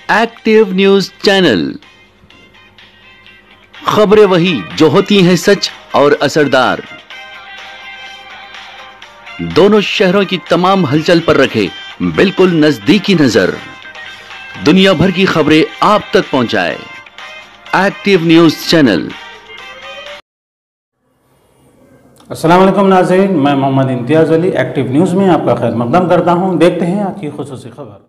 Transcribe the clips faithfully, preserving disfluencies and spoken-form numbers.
Active news channel. खबरें वही जो होती हैं सच और असरदार। दोनों शहरों की तमाम हलचल पर रखे बिल्कुल नजदीकी नजर। दुनिया भर की खबरें आप तक पहुंचाए। Active news channel. अस्सलाम वालेकुम नाज़रीन, मैं मोहम्मद इम्तियाज़ अली एक्टिव न्यूज़ में आपका खैर मकदम करता हूं। देखते हैं आज की खुसूसी खबर।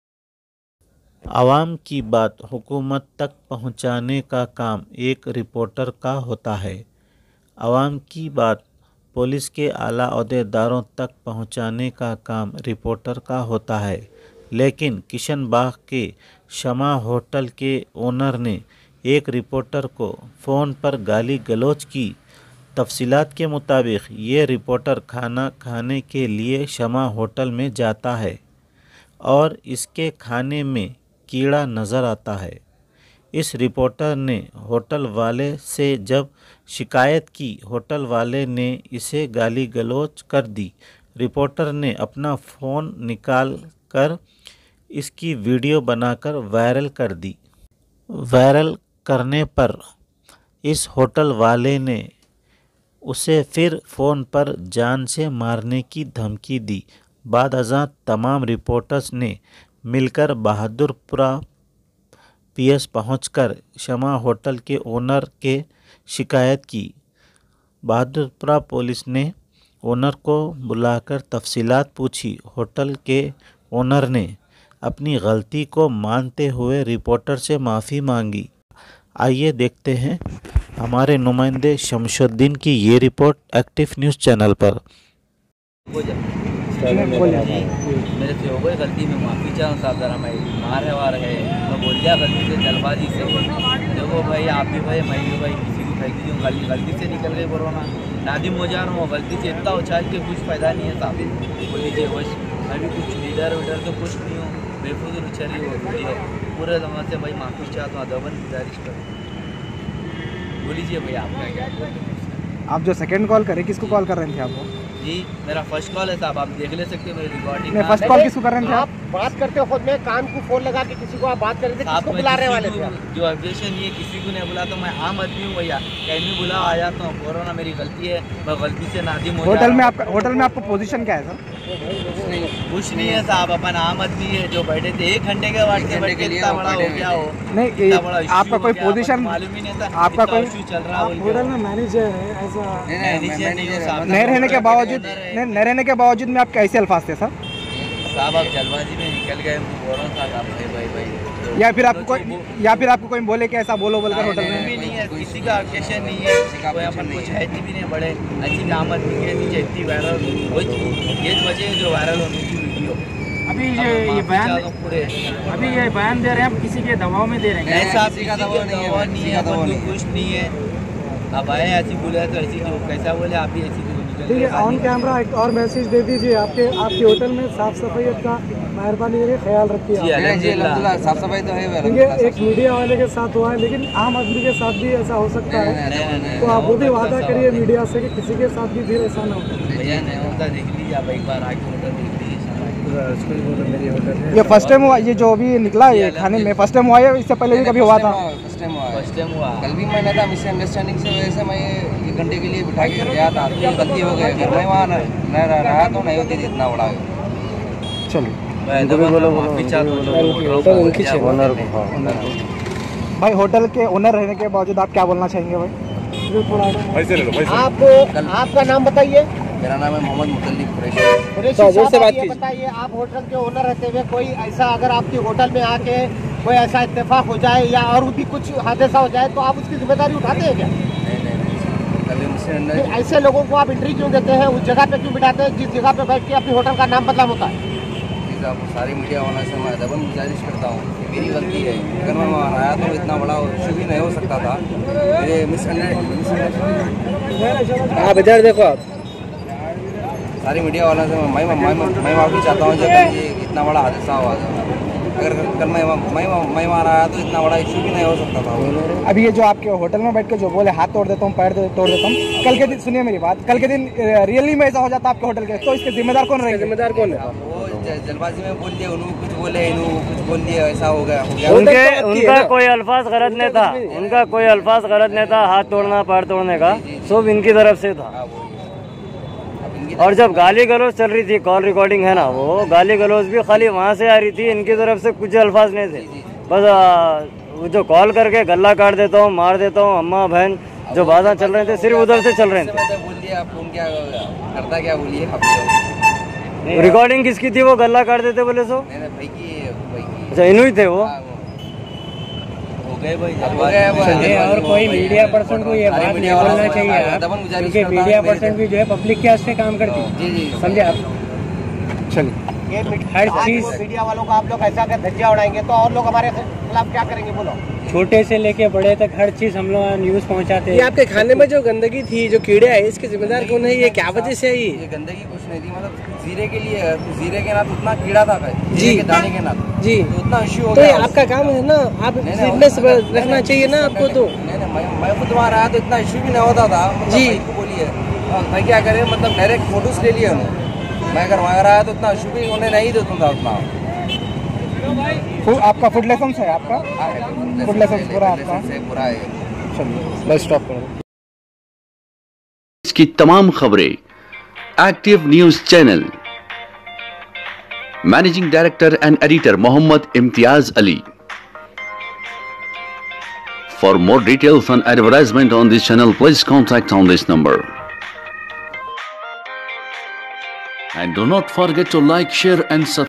आवाम की बात हुकूमत तक पहुंचाने का काम एक रिपोर्टर का होता है। आवाम की बात पुलिस के आला ओहदेदारों तक पहुंचाने का काम रिपोर्टर का होता है। लेकिन किशनबाग के शमा होटल के ओनर ने एक रिपोर्टर को फ़ोन पर गाली गलौज की। तफसीलात के मुताबिक ये रिपोर्टर खाना खाने के लिए शमा होटल में जाता है और इसके खाने में कीड़ा नज़र आता है। इस रिपोर्टर ने होटल वाले से जब शिकायत की, होटल वाले ने इसे गाली गलौज कर दी। रिपोर्टर ने अपना फ़ोन निकाल कर इसकी वीडियो बनाकर वायरल कर दी। वायरल करने पर इस होटल वाले ने उसे फिर फ़ोन पर जान से मारने की धमकी दी। बाद अज़ां तमाम रिपोर्टर्स ने मिलकर बहादुरपुरा पीएस पहुंचकर शमा होटल के ओनर के शिकायत की। बहादुरपुरा पुलिस ने ओनर को बुलाकर तफसीलात पूछी। होटल के ओनर ने अपनी गलती को मानते हुए रिपोर्टर से माफ़ी मांगी। आइए देखते हैं हमारे नुमाइंदे शमशुद्दीन की ये रिपोर्ट एक्टिव न्यूज़ चैनल पर। मेरे से हो गई गलती में माफ़ी चाहूँ साहब, ज़रा मैं मार है वार है मैं बोल दिया गलती से जल्दबाजी से। देखो भाई आप भी भाई मैं भी भाई किसी को फेंक दीजिए, गलती गलती से निकल गई कोरोना। नादिम हो जा रहा हूँ गलती से, इतना उछाल के कुछ फ़ायदा नहीं है साहब। बोल लीजिए बस मैं भी कुछ लीडर वीडर तो कुछ नहीं हूँ, बेफजूल उछली हो वीडियो पूरे जमा से भाई माफ़ी चाहता हूँ, अदबन गुजारिश कर। बोल लीजिए भैया आपका क्या। आप जो सेकंड कॉल करें किसको कॉल कर रहे थे आपको? जी मेरा फर्स्ट कॉल है साहब, आप देख ले सकते हो मेरी रिकॉर्डिंग। मैं फर्स्ट कॉल किसको कर रहे थे? आप बात करते हो खुद में कान को फोन लगा के किसी को आप बात कर रहे थे, किसको बुला रहे वाले थे? जो ऑब्जेक्शन ये किसी को नहीं बुला, तो मैं आम आदमी हूँ भैया, कहीं बुला आ जाता हूँ। कोरोना मेरी गलती है, मैं गलती से नादिम हो। होटल में आपका होटल में आपका पोजीशन क्या है सर? कुछ नहीं है साहब, अपन आम आदमी है जो बैठे थे एक घंटे के बाद बैठ के इतना बड़ा हो गया हो। नहीं आपका कोई पोजीशन मालूम ही नहीं था, आपका कोई इश्यू चल रहा है। होटल में मैनेजर है ऐसा मैनेजर नहीं हो साहब, नहीं रहने के बावजूद नहीं रहने के बावजूद में आप कैसे अल्फाज थे सर? साहब आप जल्दबाजी में निकल गए, बोल रहा था आप भाई भाई भाई। या फिर आपको कोई या फिर आपको कोई बोले कि ऐसा बोलो बोलकर होटल में भी नहीं है, किसी का ऑब्जेक्शन नहीं है, कोई अपन कुछ है भी नहीं बड़े अच्छी आमद भी है नीचे इतनी वायरल वही ये वजह है जो वायरल होने की वीडियो। अभी ये ये बयान पूरे अभी ये बयान दे रहे हैं, हम किसी के दबाव में दे रहे हैं? ऐसा किसी का दबाव नहीं है, अपन कुछ नहीं है। अब आए ऐसी बोले तो ऐसी जो कैसा बोले आप ही ऐसी। ठीक है, ऑन कैमरा एक और मैसेज दे दीजिए। आपके आपके होटल में साफ सफाई का मेहरबानी करके ख्याल रखिए। साफ सफाई तो है, ठीक है, एक मीडिया वाले के साथ हुआ है लेकिन आम आदमी के साथ भी ऐसा हो सकता है, तो आप वो भी वादा करिए मीडिया से कि किसी के साथ भी फिर ऐसा ना हो। भैया नहीं होता, देख लीजिए आप एक बार आके होटल देख लीजिए। ये फर्स्ट टाइम हुआ, ये जो अभी निकला ये खाने में फर्स्ट टाइम हुआ है? इससे पहले भी कभी हुआ था? फर्स्ट टाइम हुआ, फर्स्ट टाइम हुआ। कल भी मैंने था मिसअंडरस्टैंडिंग से वजह से मैं एक घंटे के लिए बिठा के गया था, तो गलती हो गई। अगर मैं वहाँ न रहा तो नहीं होती इतना बड़ा। चलिए भाई, होटल के ओनर रहने के बावजूद आप क्या बोलना चाहेंगे भाई? आप आपका नाम बताइए। मेरा नाम है मोहम्मद मुतल्लिब कुरैशी। कुरैशी साहब, से बात बताइए, आप होटल के ओनर रहते हुए कोई ऐसा अगर आपकी होटल में आके कोई ऐसा इत्तेफाक हो जाए या और भी कुछ हादसा हो जाए तो आप उसकी जिम्मेदारी उठाते हैं क्या? नहीं, ऐसे लोगों को आप एंट्री क्यों देते हैं? उस जगह पे क्यों बिठाते हैं जिस जगह पे बैठ के अपनी होटल का नाम बदनाम होता है? सारी मीडिया होने से मैं अदबन गुजारिश करता हूँ, मेरी गलती है। अगर मैं वहाँ आया तो इतना बड़ा इशू भी नहीं हो सकता था। मेरे मिसअंडरस्टैंडिंग आप इधर देखो, आप सारी मीडिया वालों से मैं मैं मैं माफ़ी चाहता हूँ जो ये इतना बड़ा हादसा हुआ। अगर कल मैं मैं मैं वहाँ आया तो इतना बड़ा इशू भी नहीं हो सकता था। अभी ये जो आपके होटल में बैठ के जो बोले हाथ तोड़ देता हूँ, पैर तोड़ देता हूँ, कल के दिन सुनिए मेरी बात, कल के दिन रियली में ऐसा हो जाता आपके होटल के, तो इसके जिम्मेदार कौन रहेंगे? जिम्मेदार कौन है? वो जल्दबाजी में बोल दिया, उन्होंने कुछ बोले, इन्होंने कुछ बोल दिया ऐसा हो गया हो गया। उनके उनका कोई अल्फाज गलत नहीं था, उनका कोई अल्फाज गलत नहीं था, हाथ तोड़ना पैर तोड़ने का सब इनकी तरफ से था। और जब गाली गलौज चल रही थी, कॉल रिकॉर्डिंग है ना, वो गाली गलौज भी खाली वहाँ से आ रही थी, इनकी तरफ से कुछ अल्फाज नहीं थे। बस वो जो कॉल करके गला काट देता हूँ, मार देता हूँ, अम्मा बहन जो बातें चल रहे थे सिर्फ उधर से चल रहे थे। बोल दिया आप फोन क्या करता क्या बोलिए, रिकॉर्डिंग किसकी थी? वो गला काट देते बोले सो भाई की भाई की अच्छा इनू ही थे वो। हो गए भाई, हो गए चलिए। और कोई मीडिया पर्सन को ये बात नहीं बोलना चाहिए आप, क्योंकि मीडिया पर्सन भी जो है पब्लिक के वास्ते काम करती है। जी जी समझे आप? चलिए ये हर चीज मीडिया वालों का आप लोग ऐसा अगर धज्जियां उड़ाएंगे तो और लोग हमारे खिलाफ क्या करेंगे बोलो? छोटे से लेके बड़े तक हर चीज हम लोग न्यूज पहुंचाते हैं। ये आपके खाने में जो गंदगी थी, जो कीड़े आए, इसके जिम्मेदार कौन है? ये क्या वजह से आई? ये गंदगी कुछ नहीं थी, मतलब जीरे के लिए, जीरे के नाथ उतना कीड़ा था जी के दाने के नाथ जी, तो उतना इश्यू हो तो ये गया। आपका काम है ना, आप फिटनेस रखना चाहिए ना आपको। तो नहीं नहीं मैं मैं खुद वहाँ रहा तो इतना इश्यू भी नहीं होता था। जी भाई को बोलिए भाई क्या करे, मतलब डायरेक्ट फोटोज ले लिए उन्होंने। मैं अगर वहाँ रहा तो इतना इश्यू भी उन्हें नहीं देता था उतना। आपका फूड लाइसेंस है? आपका फूड लाइसेंस पूरा आपका पूरा है। चलिए मैं स्टॉप करूँ। इसकी तमाम खबरें active news channel, managing director and editor Mohammad Imtiaz Ali. For more details on advertisement on this channel, please contact on this number. And do not forget to like, share and subscribe.